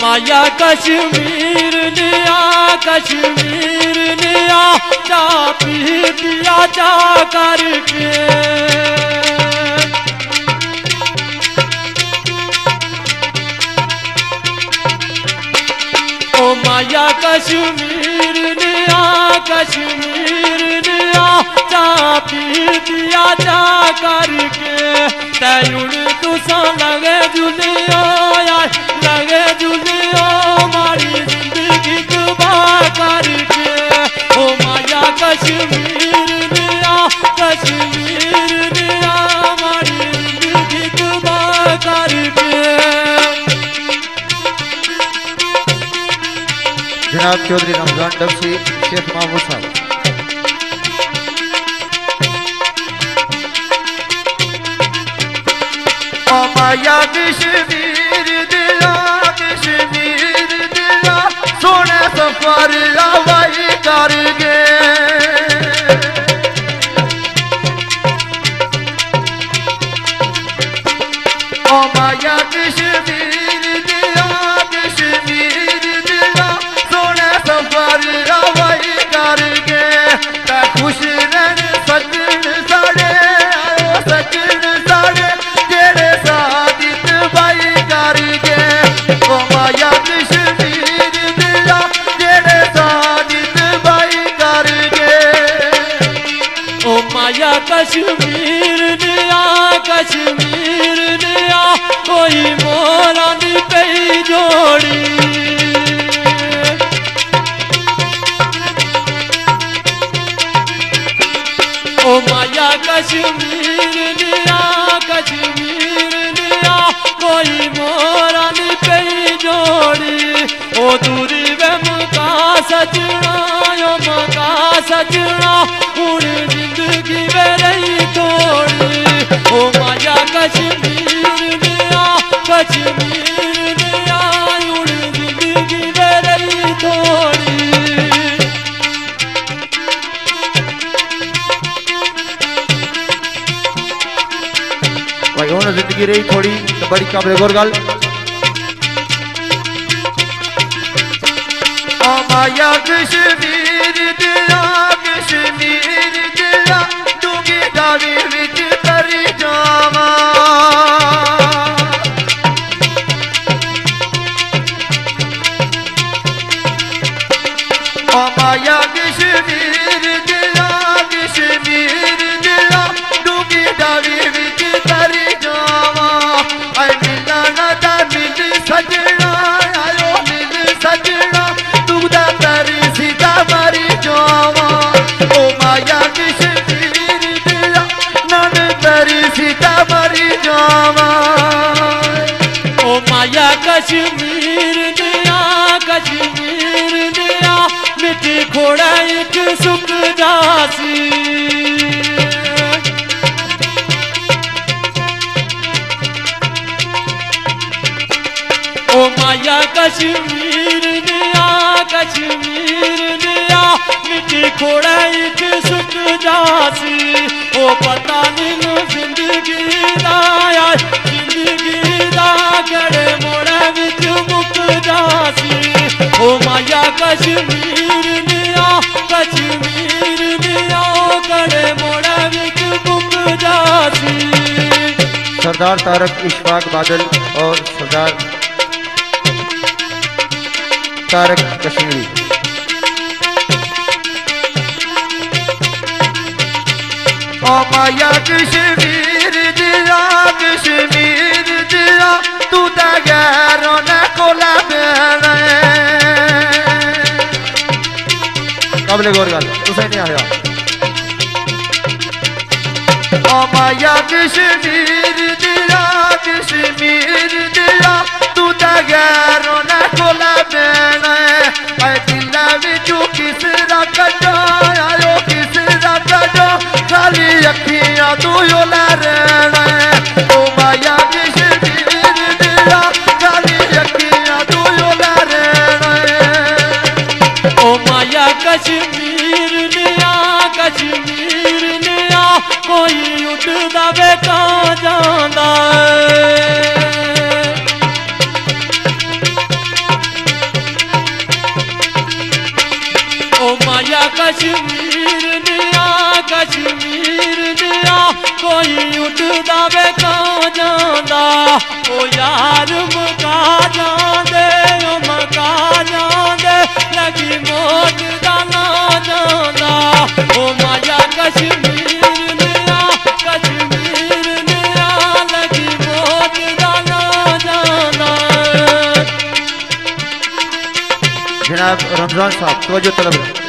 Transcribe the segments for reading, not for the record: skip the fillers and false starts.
माया कश्मीर निया चा पी दिया चा करके ओ माया कश्मीर निया चा पी दिया चा करके तैयुण तुसा लगे जुलियो यार लगे जुलियो मारी जिंदगी तबाह करके ओ माया कश्मीर निया मारी जिंदगी तबाह करके। जनाब चौधरी रमजान डबसी शेख महमूद साहब। माया कश्मीर दिया सोने सफर हवाई कर गए ओ माया कश्मीर दिया सोने सफर हवाई कर गए खुश रहन सजन साड़े सजन साड़े तेरे साथ भाई कर गए ओ माया कश्मीर दिया तेरे साथ भाई कर गए ओ माया कश्मीर निया कोई मोरा दी पे जोड़ी ओ माया कश्मीर निया कोई मोरा दी पे जोड़ी ओ दूरी वे मका सजना हुण जिंदगी वे रही थोड़ी ओ माया कश्मीर निया हुण जिंदगी वे रही थोड़ी। भाई उन्होंने जिंदगी रही थोड़ी तो बड़ी काबिल गौर गल। माया कश्मीर दिया डूंगी डाली विच तरी जावा माया कश्मीर दिया डूंगी डाली विच तरी जावा मिलना दा मिल सजना आयो मिल सजना तुगदा तरी सीधा मरी जावा ओ माया कश्मीर दिया नन तरी सीधा मरी जावा ओ माया कश्मीर निया मिट्टी खोड़ा एक सुख जासी ओ माया कश्मीर निया मिट्टी खोड़ा एक सुख जासी ओ पता नहीं जिंदगी दा गड़े मोड़ा विच मुक जासी ओ माया कश्मीर निया गड़े मोड़ा विच मुक जासी। सरदार तारक इशफाक बादल और सरदार तारक कश्मीरी। ओ माया कश्मीर दिया तू तो गैरों ने कोला काबिल गौर गल तुसें नहीं आया। ओ माया कश्मीर दिया तू तो गैरों ने कोला दिला बिचू किस कटो आयो किस कटो खाली अखियां तू योला रहना ओ माया कश्मीर दिया खाली अखियां तू योला रहना ओ माया कश्मीर निया कोई उठदा वे कहां जांदा कोई उठदा वे कहाँ जांदा ओ यार मुका जांदे ओ मुका जांदे लगी मौत दा ना जांदा ओ माया कश्मीर निया लगी मौत दा ना जांदा। जनाब रमजान साहब तवज्जो तलब है।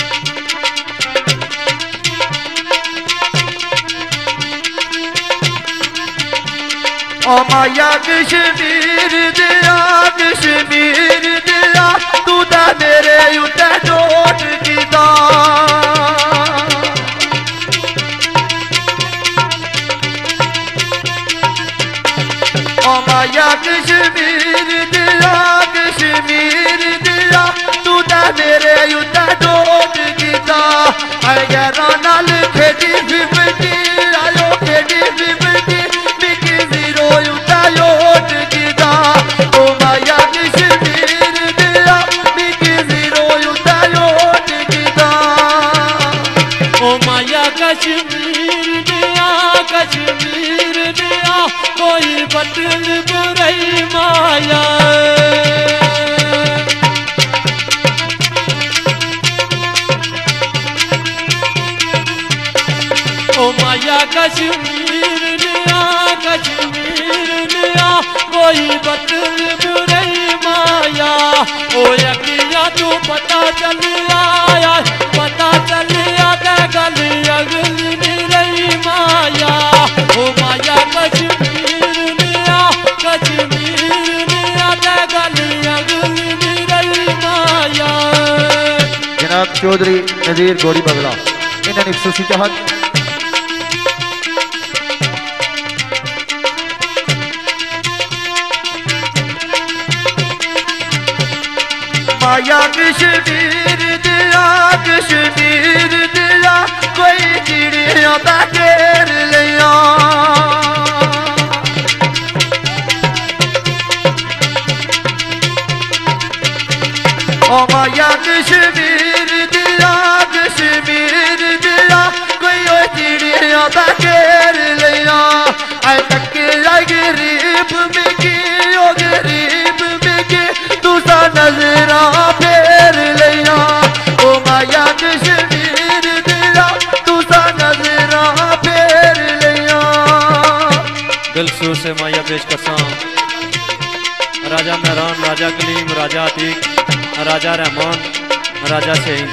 ओ माया कश्मीर दिया तू ता मेरे उत्ते चोट कीता ओ माया कश्मीर दिया तू ता मेरे उत्ते चोट कीता अगर नाल खेदी फिरती आयो खेदी फिरती कश्मीर दिया कोई बदल बुराई माया ओ माया कश्मीर दिया कोई बदल बुराई माया ओ यकिया तू पता चल आया ते गल अगली नहीं माया ओ माया कश्मीर दिया ते गल अगली नहीं माया। जनाब चौधरी नज़ीर गौरी बगला इन्होंने खुसूसी चाहत माया कश्मीर दिया कोई चिड़िया दा घेर लिया ओ माया कश्मीर दिया कोई चिड़िया दा घेर लिया ऐ तक गरीब मिगी ओ गरीब मिगी तुसा नजरा फेर लिया ओ माया कश्मीर दिया तुसा नजरा फेर लिया। दिलसू से माया पेश करसा राजा मेहरान राजा कलीम राजा अतीक राजा रहमान राजा शहीन।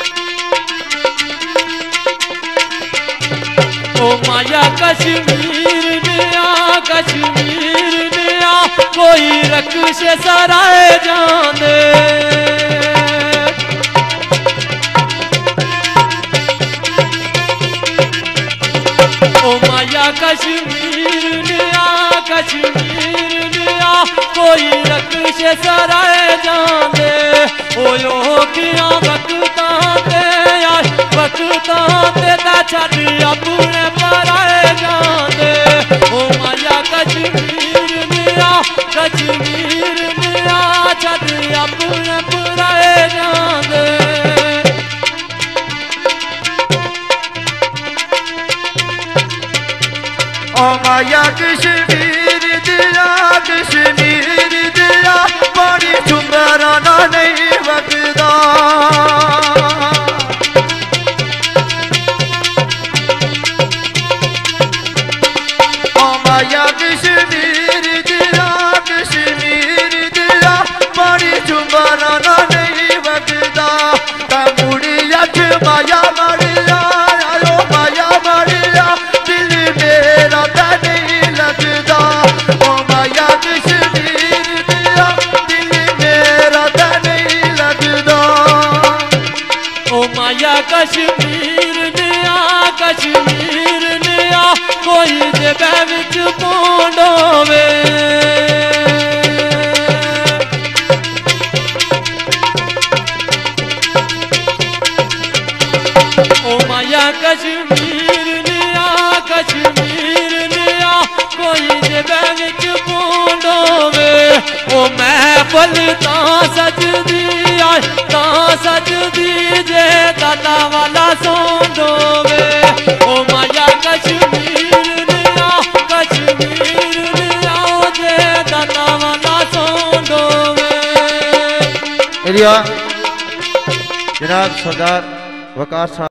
ओ माया कश्मीर दिया कोई रक्श सराय जाने ओ माया कश्मीर दिया कोई रक्श सराय जाने ओ यो किया वक्तां ते ता छड़ अपने पराए जाने ओ माया कश्मीर दिया छड़ अपने पराए जाने। ओ माया कश्मीर दिया पानी चुंबराना नहीं वगदा ओ माया कश्मीर दिया पानी चुंबराना नहीं वगदा ता मुड़ी अच माया मारिया आयो माया मारिया दिल मेरा ता नहीं लगदा ओ माया कश्मीर दिया दिल मेरा ता नहीं लगदा ओ माया कश्मीर दिया कोई जगह विच पौंडोवे ओ माया कश्मीर दिया कोई जगह विच पौंडोवे ओ महफल तां सजदी जे दाता वाला सोंडोवे ओ माया कश्मीर एरिया जनाब सरदार वकार साहब।